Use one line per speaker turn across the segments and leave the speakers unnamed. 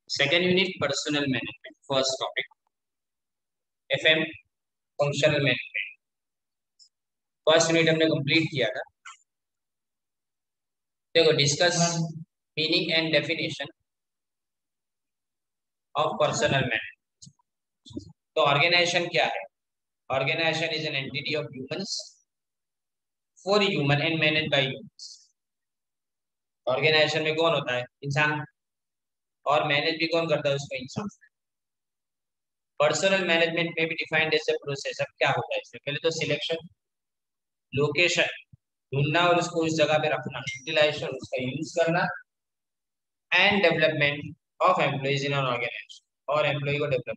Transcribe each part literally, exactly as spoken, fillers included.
Second unit personal management, first topic FM functional management. First unit हमने complete किया था। देखो, discuss meaning and definition of personal management. तो organization क्या है? Organization is an entity of humans for human and manage by humans. Organization में कौन होता है? इंसान। और मैनेज भी कौन करता है उसको? इंसान। पर्सनल मैनेजमेंट में भी डिफाइंड एज ए प्रोसेस। अब क्या होता है इसमें? पहले तो सिलेक्शन, लोकेशन ढूंढना और उसको उस जगह पे रखना, यूटिलाइजेशन उसका यूज करना, and development of employees in an organization. और एम्प्लॉय को डेवलप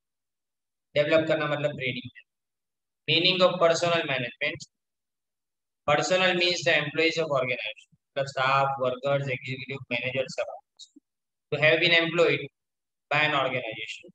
डेवलप करना मतलब training. Meaning of personal management. Personal means the employees of organization, मतलब स्टाफ, वर्कर्स, एग्जीक्यूटिव, मैनेजर सब to have been employed by an organization.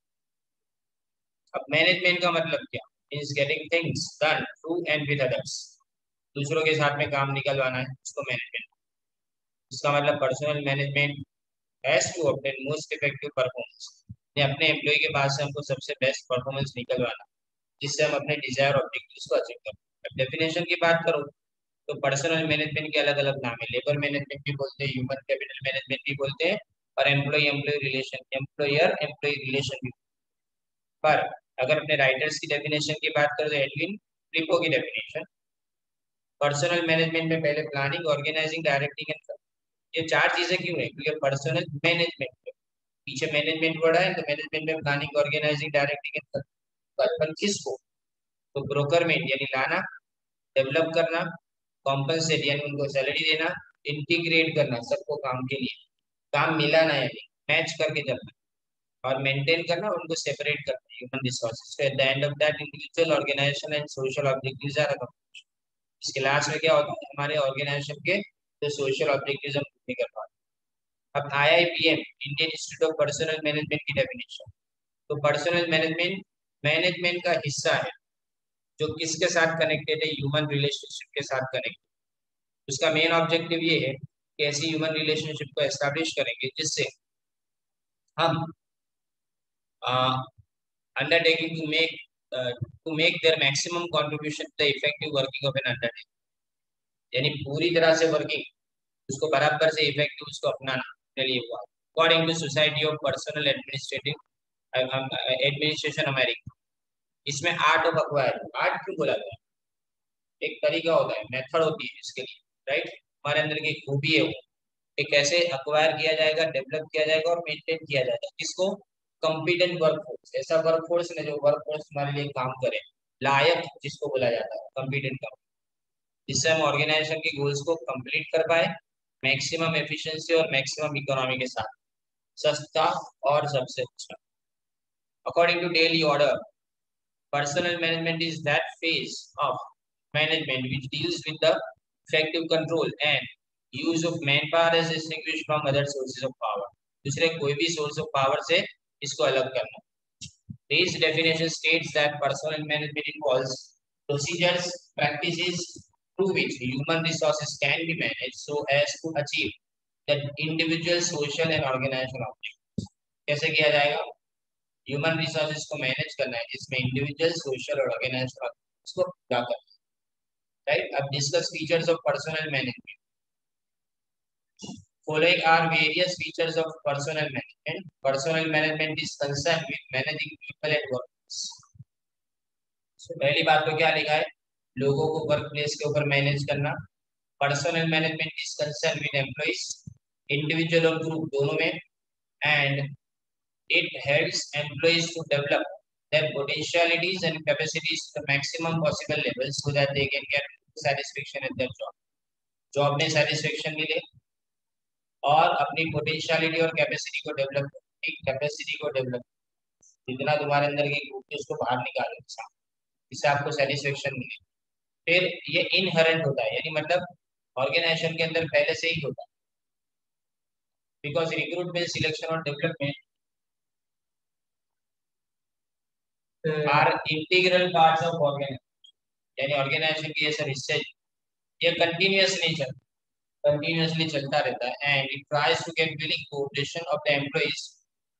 अब management का मतलब क्या? Means getting things done through and with others. दूसरों के साथ में काम निकलवाना है, उसको मैनेजमेंट। इसका मतलब personal management has to obtain most effective performance. अपने एम्प्लॉय के पास से हमको सबसे बेस्ट परफॉर्मेंस निकलवाना, जिससे हम अपने डिजायर ऑब्जेक्टिव्स को अचीव करें। अब डेफिनेशन की बात करो तो पर्सनल मैनेजमेंट के अलग अलग नाम है। लेबर मैनेजमेंट भी बोलते हैं, ह्यूमन कैपिटल मैनेजमेंट भी बोलते हैं, और employee employee relation, employer employee relation भी। पर अगर अपने राइटर्स की डेफिनेशन की बात करें तो एडविन फ्लिपो की डेफिनेशन पर्सनल मैनेजमेंट में पहले प्लानिंग, ऑर्गेनाइजिंग, डायरेक्टिंग एंड, ये चार चीजें क्यों है? क्योंकि पर्सनल मैनेजमेंट पीछे मैनेजमेंट वर्ड है, तो मैनेजमेंट में प्लानिंग, ऑर्गेनाइजिंग, डायरेक्टिंग एंड पच्चीस को तो ब्रोकरमेंट यानी लाना, डेवलप करना, कॉम्पनसेट यानी उनको सैलरी देना, इंटीग्रेट करना सबको काम के लिए, काम मिलाना यानी मैच करके चलना, और मेंटेन करना, उनको सेपरेट करना, human resources. At the end of that individual, organization and social objectives are accomplished. इसके लास्ट में क्या होता है? हमारे ऑर्गेनाइजेशन के जो सोशल ऑब्जेक्टिव्स हम पूरे कर पाते हैं। अब I I P M Indian Institute of personal Management की डेफिनेशन। तो पर्सनल मैनेजमेंट मैनेजमेंट का हिस्सा है जो किसके साथ कनेक्टेड है? ह्यूमन रिलेशनशिप के साथ कनेक्टेड। उसका मेन ऑब्जेक्टिव ये है कि ऐसी ह्यूमन रिलेशनशिप को एस्टैब्लिश करेंगे जिससे हम undertaking to make to make their maximum contribution to the effective working of an undertaking, यानी पूरी तरह से वर्किंग, उसको बराबर से इफेक्टिव उसको अपनाना के लिए हुआ। According to society of personal administrative administration America, इसमें आर्ट ऑफ अक्वायर, आर्ट क्यों बोला गया? एक तरीका होता है, मेथड होती है इसके लिए, राइट? हमारे अंदर की खूबी है वो कि कैसे अक्वायर किया जाएगा, डेवलप किया जाएगा और मेंटेन किया जाएगा। किसको? कॉम्पिटेंट वर्कफोर्स, ऐसा वर्कफोर्स ने जो वर्कफोर्स हमारे लिए काम करे, लायक जिसको बोला जाता है कॉम्पिटेंट का, जिससे हम ऑर्गेनाइजेशन के गोल्स को कंप्लीट कर पाए मैक्सिमम एफिशिएंसी और मैक्सिमम इकोनॉमी के साथ, सस्ता और सबसे अच्छा। According to daily order, personal management is that phase of management which deals with the effective control and use of manpower as distinguished from other sources of power. दूसरे कोई भी source of power से इसको अलग करना। This definition states that personal management involves procedures, practices through which human resources can be managed so as to achieve the individual, social and organizational objectives. कैसे किया जाएगा? ह्यूमन रिसोर्सेज को manage करना है जिसमें इंडिविजुअल, सोशल और organisational उसको पूरा करना है, राइट? अब discuss features of personal management. Following are various features of personal management. Personal management is concerned with managing people at workplace. So पहली बात तो क्या लिखा है? लोगों को वर्क प्लेस के ऊपर मैनेज करना। Personal management is concern with employees, individual और ग्रुप दोनों में, and it helps employees to develop their potentialities and capacities to the maximum possible levels so that they can get satisfaction at their job. Job में satisfaction मिले और अपनी potentiality और capacity को develop, एक capacity को develop, जितना तुम्हारे अंदर की खूबी उसको बाहर निकालो, इससे आपको satisfaction मिले। फिर ये inherent होता है, यानी मतलब ऑर्गेनाइजेशन के अंदर पहले से ही होता है, because recruitment, selection और development are integral parts of organization, यानी ऑर्गेनाइजेशन की ये सब हिस्से, ये कंटिन्यूअस नहीं चलता, कंटिन्यूअसली चलता रहता है, and it tries to get willing cooperation of the employees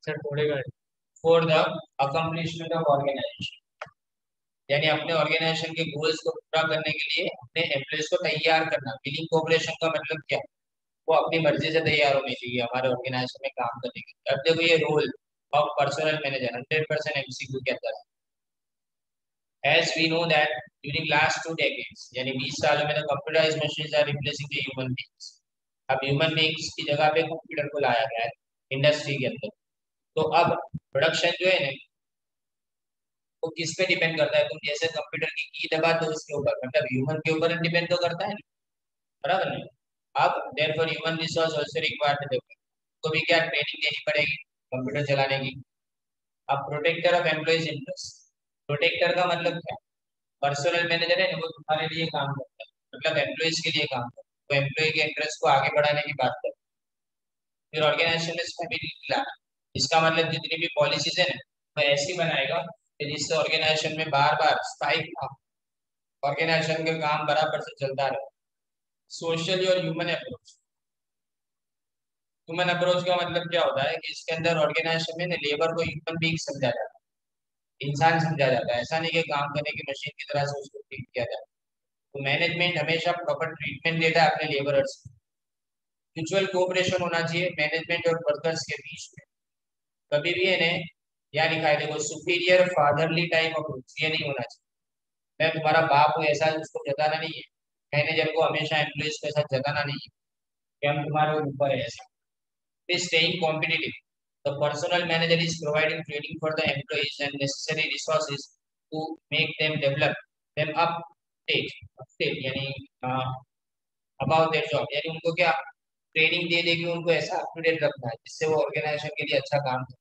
sir थोड़े for the accomplishment of organization, यानी अपने ऑर्गेनाइजेशन के गोल्स को पूरा करने के लिए अपने एम्प्लॉयज को तैयार करना। विलिंग कोऑपरेशन का मतलब क्या, वो अपनी मर्जी से तैयार होनी चाहिए हमारे ऑर्गेनाइजेशन में काम करने के लिए। अब देखो ये role of personal manager hundred percent MCQ के अंदर है। As we know that during last two decades, यानी बीस सालों में, computerized machines are replacing the human beings. अब ह्यूमन बीइंग्स की जगह पे कंप्यूटर को लाया गया है इंडस्ट्री के अंदर। तो अब प्रोडक्शन जो है ना, वो किस पे डिपेंड करता है, तुम जैसे कंप्यूटर की की दबा दो उसके ऊपर, मतलब ह्यूमन के ऊपर डिपेंड तो करता है ना, बराबर नहीं। अब therefore human resource also required to, को भी क्या ट्रेनिंग देनी पड़ेगी कंप्यूटर चलाने की। अब protector of employees interest, protector का मतलब क्या, पर्सनल मैनेजर है ना, वो तुम्हारे लिए काम करता है, मतलब एम्प्लॉइज के लिए काम करता है, तो एम्प्लॉय के इंटरेस्ट को आगे बढ़ाने की बात करता है। फिर ऑर्गेनाइजेशन में स्टेबिलिटी लाना, इसका मतलब जितनी भी पॉलिसीज है ना, वो ऐसी बनाएगा कि जिससे ऑर्गेनाइजेशन में बार बार स्ट्राइक ना, ऑर्गेनाइजेशन का काम बराबर से चलता रहे। सोशल और ह्यूमन अप्रोच, ह्यूमन अप्रोच का मतलब क्या होता है कि इसके अंदर ऑर्गेनाइजेशन में लेबर को ह्यूमन बीइंग समझा जाता है, इंसान समझा जाता है, ऐसा नहीं कि काम करने की मशीन की तरह से उसको ट्रीट किया जाता है। तो मैनेजमेंट हमेशा प्रॉपर ट्रीटमेंट देता है अपने लेबरर्स को। म्यूचुअल कोऑपरेशन होना चाहिए मैनेजमेंट और वर्कर्स के बीच में। कभी भी इन्हें या लिखा है देखो, सुपीरियर फादरली टाइप अप्रोच ये नहीं होना चाहिए। मैं तुम्हारा बाप हूँ ऐसा उसको जताना नहीं है, मैनेजर को हमेशा एम्प्लॉइज के साथ जताना नहीं है कि हम तुम्हारे ऊपर है ऐसा। is staying competitive. The personal manager is providing training for the employees and necessary resources to make them develop them up stage, upstate यानी uh, about their job, यानी उनको क्या ट्रेनिंग दे देगी, उनको ऐसा अप टू डेट रखना है जिससे वो ऑर्गेनाइजेशन के लिए अच्छा काम करे।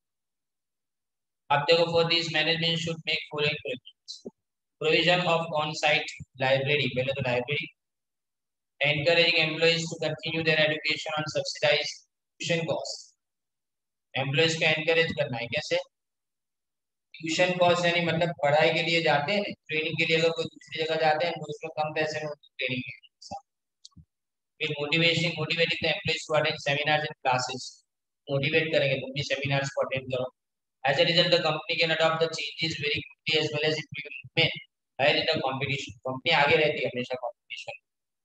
अब देखो, for this management should make following provisions, provision of on site library, पहले तो library, encouraging employees to continue their education on subsidized tuition costs, employees को एनकरेज करना है कैसे, ट्यूशन कॉस्ट यानी मतलब पढ़ाई के लिए जाते हैं ट्रेनिंग के लिए, अगर कोई दूसरी जगह जाते हैं तो उसमें कम पैसे में ट्रेनिंग है। फिर motivation, motivating the employees to attend seminars and classes, motivate करेंगे तुम भी सेमिनार्स को अटेंड करो। As a result the company can adopt the changes very quickly as well as implement higher in the competition, company आगे रहती है हमेशा competition.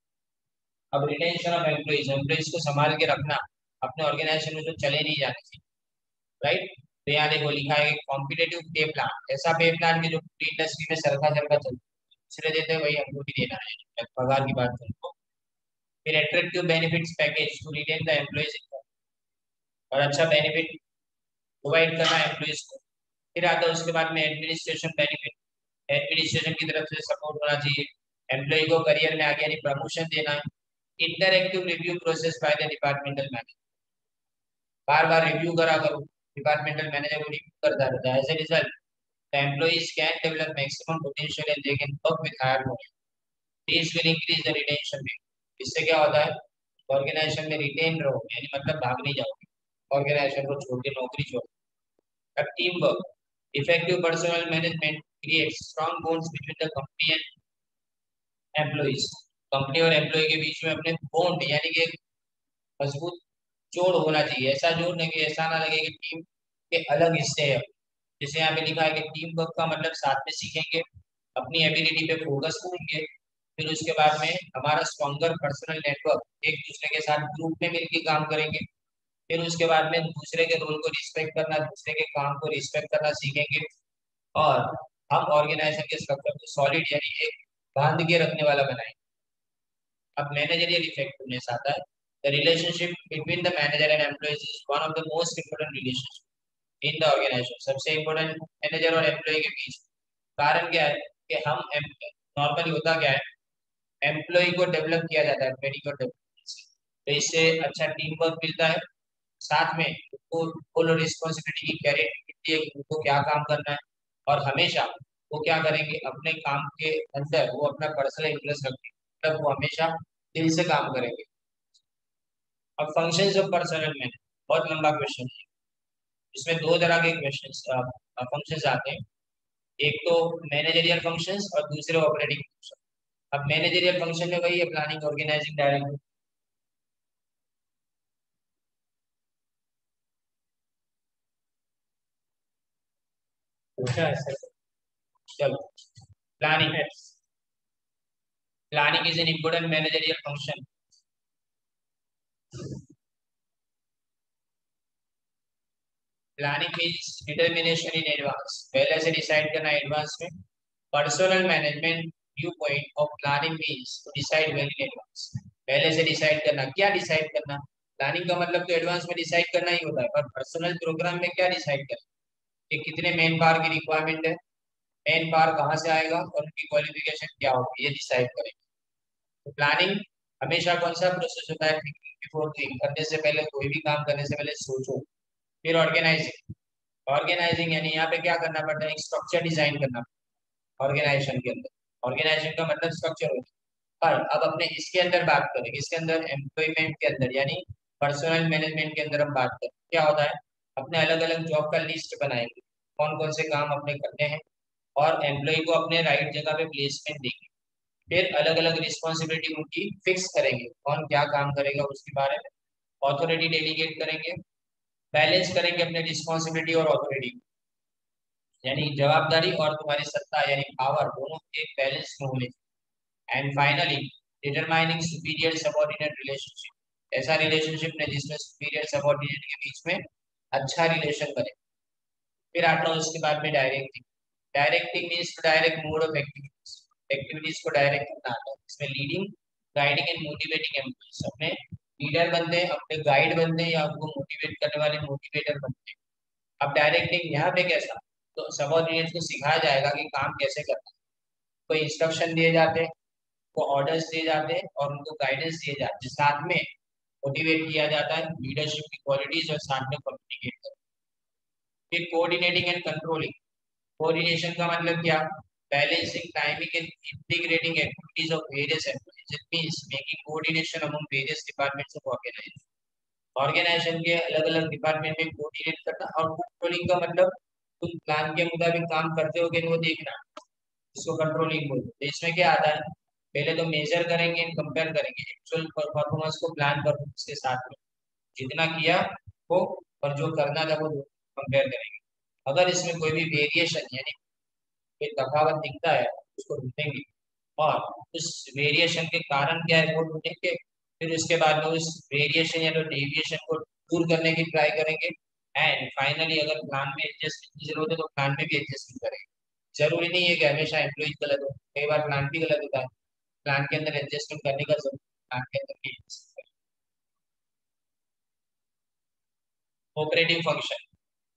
अब रिटेंशन ऑफ एम्प्लॉयज, एम्प्लॉयज को संभाल के रखना अपने ऑर्गेनाइजेशन में, जो चले नहीं जाने चाहिए, राइट। तो यहाँ देखो लिखा है कॉम्पिटेटिव पे प्लान, ऐसा पे प्लान की जो पूरी इंडस्ट्री में सरका सरका चलता है, दूसरे देते हैं वही हमको भी देना है, पगार की बात करो। फिर attractive benefits package to retain the employees, और अच्छा बेनिफिट प्रोवाइड करना है एम्प्लॉइज को। फिर आता है उसके बाद में एडमिनिस्ट्रेशन बेनिफिट, एडमिनिस्ट्रेशन की तरफ से सपोर्ट होना चाहिए एम्प्लॉय को करियर में आगे, यानी प्रमोशन देना है। Interactive review process by the departmental manager, बार बार रिव्यू करा करो, डिपार्टमेंटल मैनेजर को रिव्यू करता रहता है। As a result the employees can develop maximum potential and they can work with higher volume. This will increase the retention rate. इससे क्या होता है, ऑर्गेनाइजेशन में रिटेन रहो, यानी मतलब भाग नहीं जाओगे ऑर्गेनाइजेशन को छोड़ के, नौकरी छोड़। अब team work, effective personal management creates strong bonds between the company and employees, company और एम्प्लॉय के बीच में अपने बॉन्ड यानी कि एक मजबूत जोड़ होना चाहिए। ऐसा जोड़ नहीं कि ऐसा ना लगे कि टीम के अलग हिस्से हैं। जैसे यहाँ पे लिखा है कि टीम वर्क का मतलब साथ में सीखेंगे, अपनी एबिलिटी पे फोकस करेंगे, फिर उसके बाद में हमारा स्ट्रॉन्गर पर्सनल नेटवर्क, एक दूसरे के साथ ग्रुप में मिलकर काम करेंगे। फिर उसके बाद में दूसरे के रोल को रिस्पेक्ट करना, दूसरे के काम को रिस्पेक्ट करना सीखेंगे, और हम ऑर्गेनाइजेशन के स्ट्रक्चर को सॉलिड यानी एक बांध के रखने वाला बनाएंगे। अब मैनेजरियल इफेक्टिवनेस आता है, the relationship between the manager and employees is one of the most important relationship in the organization, सबसे इंपोर्टेंट मैनेजर और एम्प्लॉय के बीच। कारण क्या है कि हम नॉर्मली होता क्या है, एम्प्लॉय को डेवलप किया जाता है ट्रेनिंग और डेवलपमेंट से, तो इससे अच्छा टीम वर्क मिलता है, साथ में उनको फुल रिस्पॉन्सिबिलिटी की कैरेक्टर उनको क्या काम करना है, और हमेशा वो क्या करेंगे अपने काम के अंदर वो अपना पर्सनल इंटरेस्ट रखेंगे, मतलब वो हमेशा दिल से काम करेंगे। अब फंक्शंस ऑफ पर्सनल मैनेजर बहुत लंबा क्वेश्चन है, इसमें दो तरह के क्वेश्चन फंक्शंस आते हैं, एक तो मैनेजरियल फंक्शंस और दूसरे ऑपरेटिंग फंक्शन। अब मैनेजरियल फंक्शन में वही है प्लानिंग, ऑर्गेनाइजिंग, डायरेक्टिंग। पूछा ऐसे। चलो, प्लानिंग है। Planning is an important managerial function. Planning means determination in advance, पहले से डिसाइड करना एडवांस में। Personal management view point of planning means to decide well in advance, पहले से डिसाइड करना। क्या डिसाइड करना? प्लानिंग का मतलब तो एडवांस में डिसाइड करना ही होता है, पर पर्सनल प्रोग्राम में क्या डिसाइड करना कि कितने मैन पावर की रिक्वायरमेंट है, मैन पावर कहाँ से आएगा और उनकी क्वालिफिकेशन क्या होगी, ये डिसाइड करेंगे। तो प्लानिंग हमेशा कौन सा प्रोसेस होता है? थिंकिंग बिफोर डूइंग, करने से पहले, कोई भी काम करने से पहले सोचो। फिर ऑर्गेनाइजिंग, ऑर्गेनाइजिंग यानी यहाँ पे क्या करना पड़ता है? एक स्ट्रक्चर डिजाइन करना ऑर्गेनाइजेशन के अंदर। ऑर्गेनाइजेशन का मतलब स्ट्रक्चर होता है। पर अब अपने इसके अंदर बात करें, इसके अंदर एम्प्लॉयमेंट के अंदर यानी पर्सनल मैनेजमेंट के अंदर हम बात करें, क्या होता है? अपने अलग अलग जॉब का लिस्ट बनाएंगे, कौन कौन से काम अपने करने हैं, और एम्प्लॉय को अपने राइट जगह पे प्लेसमेंट देंगे। फिर अलग अलग रिस्पॉन्सिबिलिटी उनकी फिक्स करेंगे, कौन क्या काम करेगा उसके बारे में। ऑथोरिटी डेलीगेट करेंगे, बैलेंस करेंगे अपने रिस्पॉन्सिबिलिटी और ऑथोरिटी, यानी जवाबदारी और तुम्हारी सत्ता यानी पावर, दोनों एक बैलेंस में होने। And finally determining superior subordinate relationship, ऐसा रिलेशनशिप ने जिसमें सुपीरियर सबऑर्डिनेट के बीच में अच्छा रिलेशन बने। फिर आता है उसके बाद में directing. Directing means to direct mode of activities, activities को डायरेक्ट करना आता है। इसमें leading, guiding and motivating employees, अपने लीडर बनते हैं, अपने गाइड बनते हैं, या उनको मोटिवेट करने वाले मोटिवेटर बनते हैं। अब डायरेक्टिंग यहाँ पे कैसा? तो सबऑर्डिनेट को सिखाया जाएगा कि काम कैसे करना है। कोई इंस्ट्रक्शन दिए जाते हैं, को ऑर्डर्स दिए जाते हैं और उनको गाइडेंस दिए जाते हैं, साथ में मोटिवेट किया जाता है लीडरशिप की क्वालिटीज और साथ में कम्युनिकेट करते हैं। फिर कोऑर्डिनेटिंग एंड कंट्रोलिंग, कोऑर्डिनेशन का मतलब क्या? Balancing timing and integrating activities of various employees, it means making coordination among various departments of organization, organization के अलग अलग डिपार्टमेंट में कोऑर्डिनेट करना। और कंट्रोलिंग का मतलब तुम प्लान के मुताबिक काम करते हो कि नहीं वो देखना, इसको कंट्रोलिंग बोलते हैं। तो इसमें क्या आता है? पहले तो मेजर करेंगे एंड कंपेयर करेंगे एक्चुअल परफॉर्मेंस को प्लान परफॉर्मेंस के साथ में, जितना किया वो और जो करना था वो कंपेयर करेंगे। अगर इसमें कोई भी वेरिएशन यानी कोई तफावत दिखता है उसको ढूंढेंगे, और उस वेरिएशन के कारण क्या है वो ढूंढेंगे। फिर उसके बाद में उस वेरिएशन या तो डेविएशन को दूर करने की ट्राई करेंगे। एंड फाइनली अगर प्लान में एडजस्टमेंट की जरूरत है तो प्लान में भी एडजस्टमेंट करेंगे। जरूरी नहीं है कि हमेशा एम्प्लॉइज गलत हो, कई बार प्लान भी गलत होता है, प्लान के अंदर एडजस्टमेंट करने का जरूरत, प्लान के अंदर भी operative function.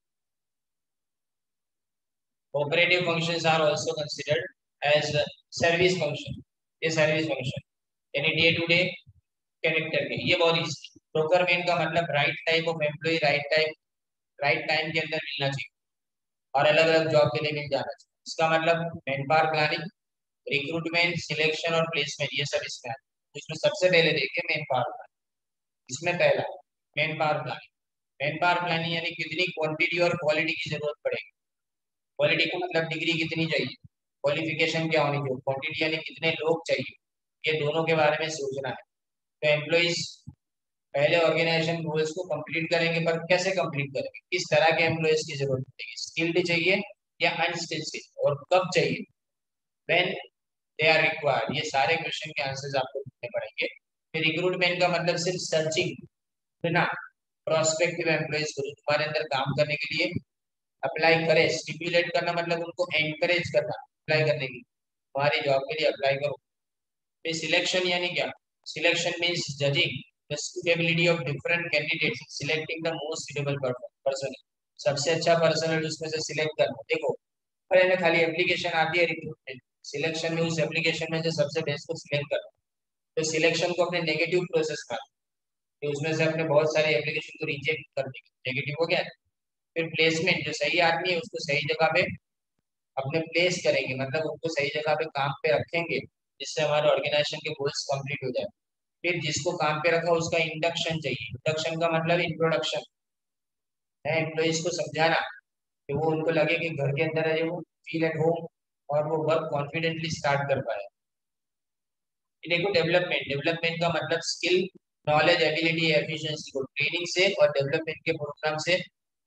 Operative functions are also considered as service function, ये सर्विस फंक्शन यानी डे टू डे कैरेक्टर के, ये बहुत इजी। प्रोक्योरमेंट का मतलब right type of employee right type right time के अंदर मिलना चाहिए और अलग अलग जॉब के लिए मिल जाना चाहिए। इसका मतलब man power planning, recruitment, selection और प्लेसमेंट, ये सब इसमें आता है। इसमें सबसे पहले देखिए मैन पावर प्लानिंग। इसमें पहला man power planning. Man power planning यानी कितनी क्वांटिटी और क्वालिटी की जरूरत पड़ेगी। क्वालिटी का मतलब डिग्री कितनी चाहिए, क्वालिफिकेशन क्या होनी चाहिए, क्वांटिटी यानी कितने लोग चाहिए, ये दोनों के बारे में सोचना है। तो एम्प्लॉइज पहले ऑर्गेनाइजेशन गोल्स को कंप्लीट करेंगे, पर कैसे कंप्लीट करेंगे, किस तरह के एम्प्लॉइज की जरूरत पड़ेगी, स्किल्ड चाहिए या अनस्किल्ड चाहिए, और कब चाहिए, व्हेन दे आर रिक्वायर्ड, ये सारे क्वेश्चन के आंसर्स आपको देने पड़ेंगे। फिर रिक्रूटमेंट का मतलब सिर्फ सर्चिंग बिना, प्रोस्पेक्टिव एम्प्लॉइज को जो तुम्हारे अंदर काम करने के लिए अप्लाई करे, स्टिपुलेट करना मतलब उनको एनकरेज करना अप्लाई करने की, तुम्हारी जॉब के लिए अप्लाई करो। फिर सिलेक्शन यानी क्या? Selection means judging the suitability of different candidates, selecting the most suitable person, सबसे अच्छा पर्सन उसमें से सिलेक्ट करना। देखो पर में खाली एप्लीकेशन आती है रिक्रूटमेंट, सिलेक्शन में उस एप्लीकेशन में से सबसे बेस्ट को सिलेक्ट करना। तो सिलेक्शन को अपने नेगेटिव प्रोसेस का, कि उसमें से अपने बहुत सारे एप्लीकेशन को रिजेक्ट कर देंगे, नेगेटिव हो गया। फिर प्लेसमेंट, जो सही आदमी है उसको सही जगह पे अपने प्लेस करेंगे, मतलब उनको सही जगह पे काम पे रखेंगे जिससे हमारे ऑर्गेनाइजेशन के गोल्स कंप्लीट हो जाए। फिर जिसको काम पे रखा उसका इंडक्शन चाहिए, इंडक्शन का मतलब इंट्रोडक्शन है, एम्प्लॉइज को समझाना कि वो उनको लगे कि घर के अंदर है, वो फील एट होम और वो वर्क कॉन्फिडेंटली स्टार्ट कर पाए। देखो डेवलपमेंट, डेवलपमेंट का मतलब स्किल, नॉलेज, एबिलिटी, एफिशिएंसी को ट्रेनिंग से और डेवलपमेंट के प्रोग्राम से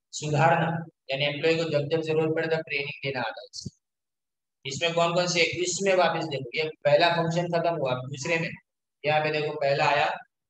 सुधारना यानी एम्प्लॉय को जब जब जरूरत पड़े तब ट्रेनिंग देना आता है। इसमें कौन कौन से, इसमें वापस देखो ये पहला फंक्शन खत्म हुआ, दूसरे में यहाँ पे देखो पहला आया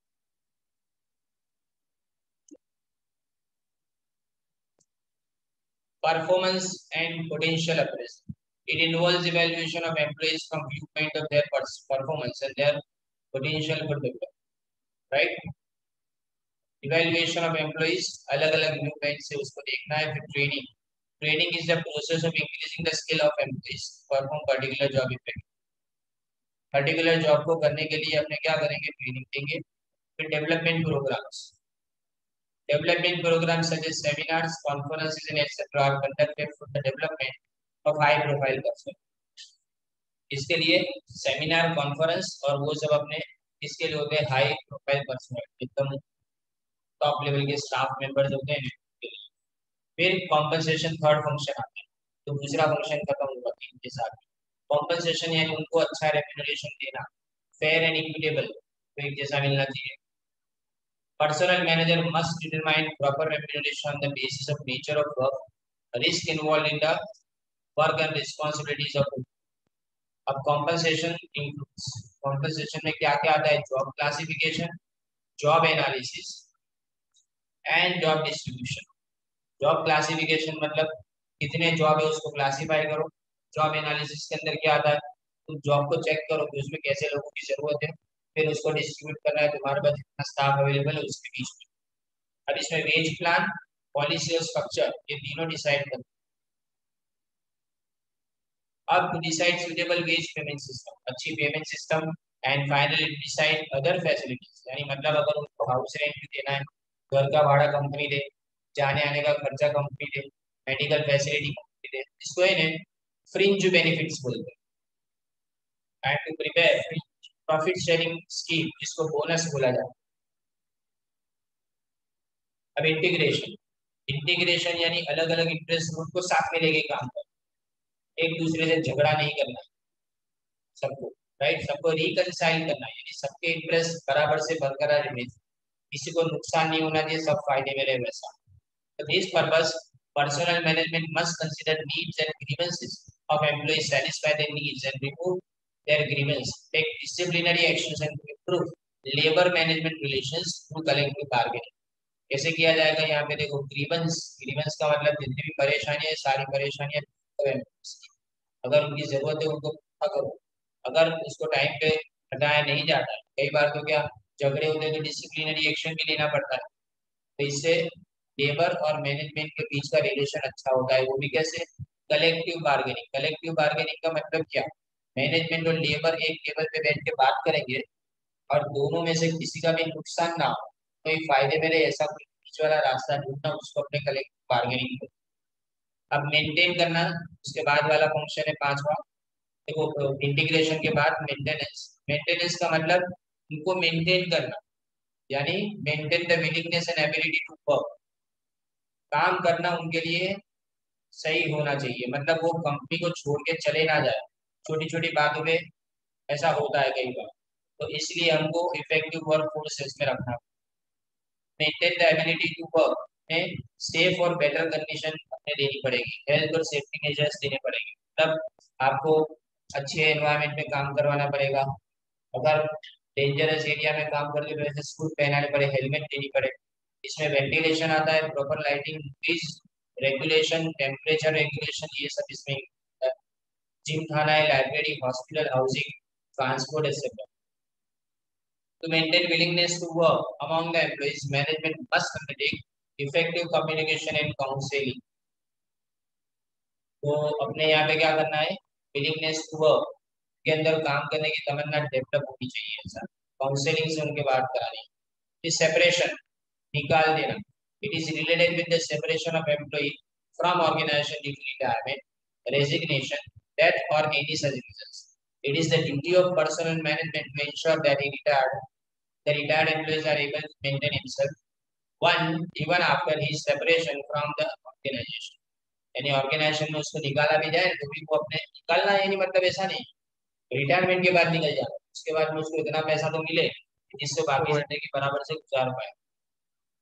performance and potential appraisal. It involves evaluation of employees from view point of their performance and their potential for development, right. Evaluation of employees अलग अलग व्यू पॉइंट से उसको देखना है। फिर training, training is the process of increasing the skill of employees perform particular job effect. Particular job को करने के लिए अपने क्या करेंगे, ट्रेनिंग देंगे। फिर development programs, development programs such as seminars, conferences, and et cetera are conducted for the development of high-profile personnel. इसके लिए सेमिनार, कॉन्फ्रेंस और वो सब अपने इसके लिए होते हैं हाई प्रोफाइल पर्सनल, एकदम टॉप लेवल के स्टाफ मेंबर्स होते हैं। फिर कॉम्पनसेशन थर्ड फंक्शन आता है, तो दूसरा फंक्शन खत्म हुआ तीन के साथ। कॉम्पनसेशन यानी उनको अच्छा रेम्यूनरेशन देना, फेयर एंड इक्विटेबल, तो एक जैसा मिलना चाहिए। Personnel manager must determine proper remuneration on the basis of nature of work, risk involved in the work and responsibilities of. अब compensation includes, compensation में क्या क्या आता है, job classification, job analysis and job distribution. Job classification मतलब कितने job है उसको क्लासीफाई करो। जॉब एनालिसिस के अंदर क्या आता है, तुम जॉब को चेक करो कि उसमें कैसे लोगों की जरूरत है, फिर उसको डिस्ट्रीब्यूट करना है तुम्हारे पास जितना स्टाफ अवेलेबल है उसके बीच में। अब इसमें वेज प्लान, पॉलिसी और स्ट्रक्चर ये तीनों डिसाइड करते हैं। अब decide suitable wage payment system, अच्छी payment system, and finally decide other facilities, यानी मतलब अगर उनको हाउस रेंट भी देना है, घर का भाड़ा कंपनी दे, जाने आने का खर्चा कंपनी दे, मेडिकल फैसिलिटी कंपनी दे, इसको इन्हें फ्रिंज बेनिफिट्स बोलते हैं। And to prepare profit sharing scheme, जिसको बोनस बोला जाता है। अब इंटीग्रेशन, इंटीग्रेशन यानी अलग अलग इंटरेस्ट ग्रुप को साथ में लेके काम करना, एक दूसरे से झगड़ा नहीं करना सबको, राइट, सबको रिकंसाइल करना, यानी सबके इंटरेस्ट बराबर से बरकरार रहने, किसी को नुकसान नहीं होना चाहिए, सब फायदे में रहे वैसा। For this purpose, personnel management must consider needs and grievances of employees, satisfy their needs and remove their grievance, take disciplinary actions and improve labor management relations through collective bargaining. कैसे किया जाएगा, यहाँ पे देखो ग्रीवेंस, ग्रीवेंस का मतलब जितनी भी परेशानियां, सारी परेशानियां अगर उनकी जरूरत है उनको पूरा करो। अगर उसको टाइम पे हटाया नहीं जाता है, कई बार तो क्या झगड़े होते हैं तो डिसिप्लिनरी एक्शन भी लेना पड़ता है, तो इससे लेबर और मैनेजमेंट के बीच का रिलेशन अच्छा होता है। वो भी कैसे, कलेक्टिव बार्गेनिंग। कलेक्टिव बार्गेनिंग का मतलब क्या, मैनेजमेंट और लेबर एक टेबल पे बैठ के बात करेंगे और दोनों में से किसी का भी नुकसान ना हो, कोई फायदे में रहे, ऐसा कोई बीच वाला रास्ता ढूंढना, उसको अपने कलेक्टिव बार्गेनिंग। अब मेंटेन करना उसके बाद वाला फंक्शन है पांचवा। देखो इंटीग्रेशन के बाद मेंटेनेंस, मेंटेनेंस का मतलब उनको मेंटेन करना, यानी maintain the willingness and ability to work, काम करना उनके लिए सही होना चाहिए, मतलब वो कंपनी को छोड़ के चले ना जाए, छोटी छोटी बातों पे ऐसा होता है कई बार, तो इसलिए हमको इफेक्टिव वर्क फोर्स इसमें रखना। Maintain the ability to work में सेफ और बेटर कंडीशन अपने देनी पड़ेगी, हेल्थ और सेफ्टी मेजर्स देने पड़ेंगे, तब आपको अच्छे एनवायरनमेंट में काम करवाना पड़ेगा। अगर डेंजरस एरिया में काम करते तो ऐसे सूट पहनाने पड़े, हेलमेट देनी पड़े। इसमें वेंटिलेशन आता है, proper lighting, regulation, temperature regulation, ये सब इसमें। जिम खाना है, library, hospital, housing, transport etcetera. To maintain willingness to work among the employees, management must undertake effective communication and counseling. तो अपने यहाँ पे क्या करना है, विलिंगनेस टू वर्क के अंदर काम करने की तमन्ना डेवलप होनी चाहिए, ऐसा काउंसलिंग से उनके बात करानी। फिर सेपरेशन, निकाल देना, it is related with the separation of employee from organization due to retirement, resignation, death और any such reasons. It is the duty of personnel management to ensure that a retired the retired employees are able to maintain himself one even after his separation from the organization. यानी organization में उसको निकाला भी जाए तो भी वो अपने निकालना, यानी मतलब ऐसा नहीं रिटायरमेंट के बाद निकल जाए, उसके बाद में उसको इतना पैसा तो मिले जिससे बाकी जिंदगी बराबर से गुजार पाए।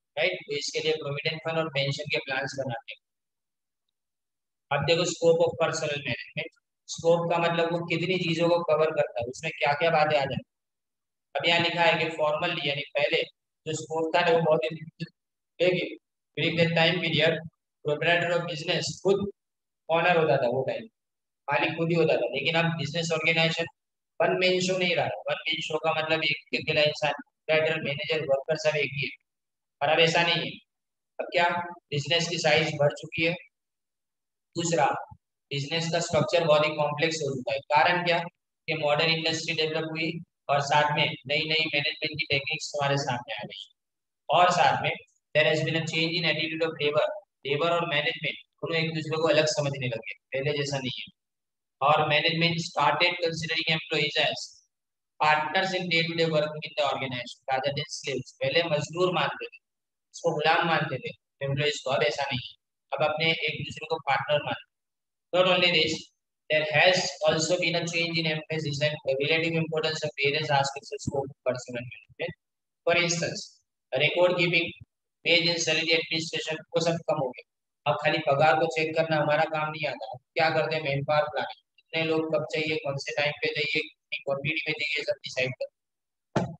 राइट। तो इसके लिए प्रोविडेंट फंड और पेंशन के प्लान्स बनाते हैं। अब देखो scope of personal management. Scope का मतलब वो कितनी चीजों को कवर करता है, उसमें क्या क्या बातें आ जाती है। अब यहाँ लिखा है कि फॉर्मली यानी पहले जो स्कोप था ना वो बहुत ही, लेकिन during the time period proprietor of business खुद ऑनर होता था, वो टाइम मालिक खुद ही होता था। लेकिन अब business organization one man show नहीं रहा। वन मैन शो का मतलब एक अकेला इंसान, प्रोप्राइटर मैनेजर वर्कर सब एक ही है। और अब ऐसा नहीं है। अब क्या, बिजनेस की साइज बढ़ चुकी है। दूसरा, बिजनेस का स्ट्रक्चर बहुत ही कॉम्प्लेक्स हो चुका है। कारण क्या, कि मॉडर्न इंडस्ट्री डेवलप हुई और साथ में नई नई मैनेजमेंट की टेक्निक्स हमारे सामने आ गई। और साथ में there has been a change in attitude of labour. Labour और मैनेजमेंट दोनों एक दूसरे को अलग समझने लगे, पहले जैसा नहीं है। और management started considering employees as partners in day to day work in the organization rather than slaves. पहले मजदूर मानते थे, उसको गुलाम मानते थे एम्प्लॉइज को, अब ऐसा नहीं है। अब अपने एक दूसरे को पार्टनर मानते। Not only this, there has also been a change in emphasis and relative importance of various aspects of scope of personal management. For instance, record keeping, wage and salary administration वो सब कम हो गया। अब खाली पगार को check करना हमारा काम नहीं आता। क्या करते हैं, मैन पावर प्लानिंग, कितने लोग कब चाहिए, कौन से टाइम पे चाहिए, कितनी क्वांटिटी में चाहिए, सब डिसाइड करते हैं।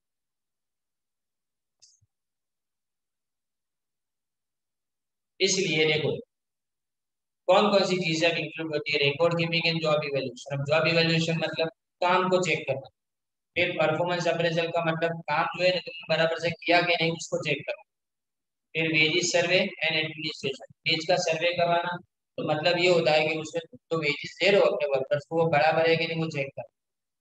इसलिए देखो कौन कौन सी चीजें अब इंक्लूड होती है, record keeping and job evaluation. अब जॉब इवैल्यूएशन मतलब काम को चेक करना। फिर परफॉर्मेंस अप्रेजल का मतलब काम जो है ना तुमने बराबर से किया कि नहीं उसको चेक करना। फिर wages survey and administration, wage का सर्वे करवाना। तो मतलब ये होता है कि उसमें तुम तो वेजेस दे रहे हो अपने वर्कर्स को, वो बराबर है कि नहीं वो चेक करना।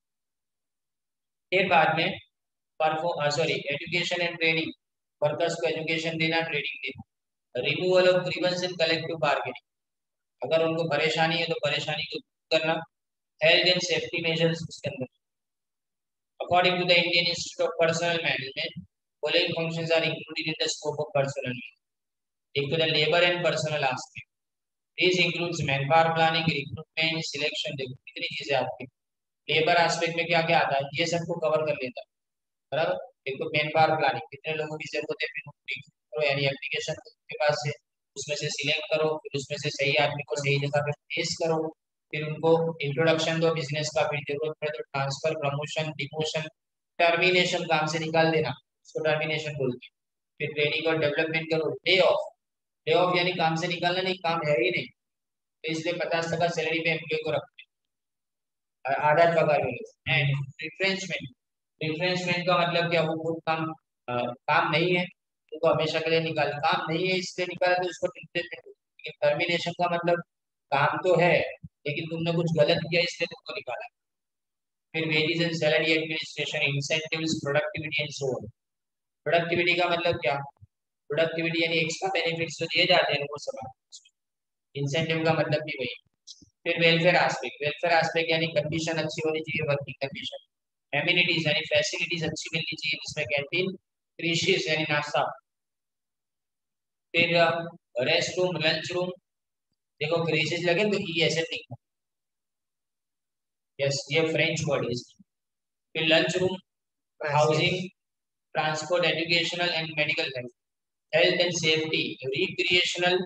फिर बाद में perform sorry education and training, workers को एजुकेशन देना, ट्रेनिंग देना। Removal of grievance in collective bargaining, अगर उनको परेशानी है तो परेशानी को दूर करना। हेल्थ एंड सेफ्टी मेजर्स उसके अंदर। According to the Indian Institute of Personnel Management, following functions are included in the scope of personnel management. एक तो the labor and personal aspect. This includes manpower planning, recruitment, selection. देखो कितनी चीजें आती है। Labour aspect में क्या क्या आता है, ये सबको कवर कर लेता है, बराबर। एक तो मैन पावर प्लानिंग, कितने लोगों की जरूरत है, फिर उनको recruit करो, यानी एप्लीकेशन के पास से उसमें से सिलेक्ट करो, फिर उसमें से सही आदमी को सही जगह पे प्लेस करो। फिर उनको इंट्रोडक्शन दो बिजनेस का, फिर जरूरत पड़े तो ट्रांसफर, प्रमोशन, डिमोशन, टर्मिनेशन, काम से निकाल देना, उसको टर्मिनेशन बोलते हैं। फिर ट्रेनिंग और डेवलपमेंट करो। डे ऑफ, डे ऑफ यानी काम से निकालना नहीं, काम है ही नहीं, तो इसलिए पचास टका सैलरी पे एम्प्लॉय को रखते हैं, आधा पगार मिले। एंड रिफ्रेंचमेंट, रिफ्रेंचमेंट का मतलब क्या, वो खुद काम अ, काम नहीं है उनको हमेशा के लिए निकाल, काम नहीं है इसलिए निकाला तो उसको रिफ्रेंचमेंट। लेकिन टर्मिनेशन का मतलब काम तो है लेकिन तुमने कुछ गलत किया इसलिए तुमको निकाला। फिर wages and salary administration, incentives, productivity and so on. Productivity का मतलब क्या, प्रोडक्टिविटी यानी एक्स्ट्रा बेनिफिट्स जो दिए जाते हैं वो सब। इंसेंटिव का मतलब भी वही। फिर वेलफेयर एस्पेक्ट, वेलफेयर एस्पेक्ट यानी कंडीशन अच्छी होनी चाहिए, वर्किंग कंडीशन। एमिनिटीज यानी फैसिलिटीज अच्छी मिलनी चाहिए, जिसमें कैंटीन, क्रीशियस यानी नाश्ता। फिर रेस्ट रूम, लंच रूम, देखो क्रीशियस लगे तो ई ऐसे लिखना, यस ये फ्रेंच वर्ड है। फिर lunch room, housing, transport, educational and medical health, health and safety, recreational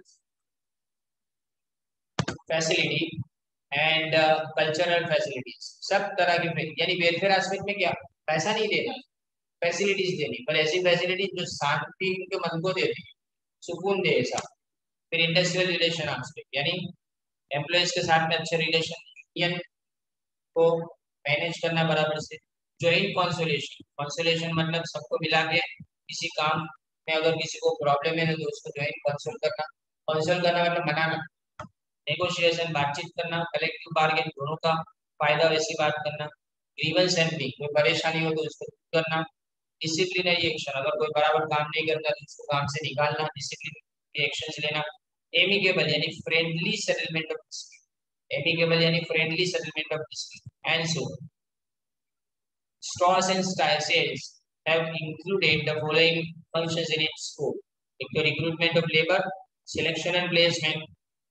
facility and cultural facilities, सब तरह की। यानी वेलफेयर एस्पेक्ट में क्या, पैसा नहीं देना, फैसिलिटीज देनी, पर ऐसी फैसिलिटीज जो शांति के मन को देती है, सुकून दे ऐसा। फिर इंडस्ट्रियल रिलेशन एस्पेक्ट यानी एम्प्लॉयज के साथ में अच्छे रिलेशन, यूनियन को मैनेज करना बराबर से। जॉइंट कॉन्सोलेशन, कॉन्सोलेशन मतलब सबको मिला के किसी काम में अगर किसी को प्रॉब्लम है तो उसको जॉइंट कंसोल करना। कंसोल करना मतलब मनाना। नेगोशिएशन, बातचीत करना। कलेक्टिव बार्गेन, दोनों का फायदा वैसी बात करना। ग्रीवेंस हैंडलिंग, कोई परेशानी हो तो उसको दूर करना। डिसिप्लिनरी एक्शन, अगर कोई बराबर काम नहीं करता तो उसको काम से निकालना, डिसिप्लिनरी एक्शन लेना। एमिकेबल यानी friendly settlement of dispute, amicable यानी friendly settlement of dispute and so. Stores and sales have included the following functions in its scope. एक तो recruitment of labor, selection and placement,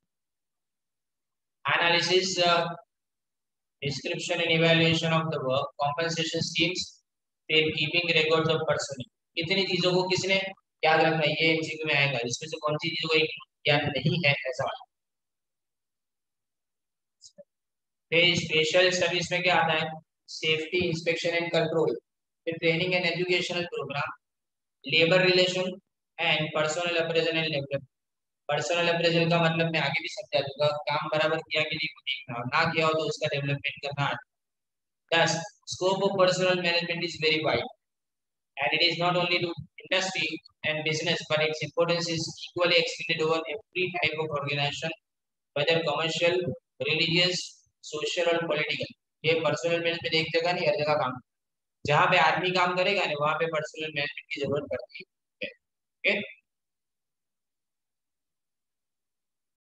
analysis, uh, description and evaluation of the work, compensation schemes, फिर keeping records of personnel। कितनी चीजों को किसने याद रखना, ये एमसीक्यू में आएगा, इसमें से कौन सी चीज को ज्ञान नहीं है ऐसा वाला। फिर स्पेशल सर्विस में क्या आता है, सेफ्टी इंस्पेक्शन एंड कंट्रोल, फिर training and educational program, labour relation and personnel appraisal and development. Personnel appraisal का मतलब मैं आगे भी समझा दूंगा, काम बराबर किया कि नहीं वो देखना, और ना किया हो तो उसका डेवलपमेंट करना। दस, scope of personal management is very wide and it is not only to industry and business but its importance is equally extended over every type of organization whether commercial, religious, social or political। ये personnel management एक जगह नहीं, हर जगह काम, जहाँ पे आदमी काम करेगा ना वहाँ पे पर्सनल मैनेजमेंट की जरूरत पड़ती है। ओके।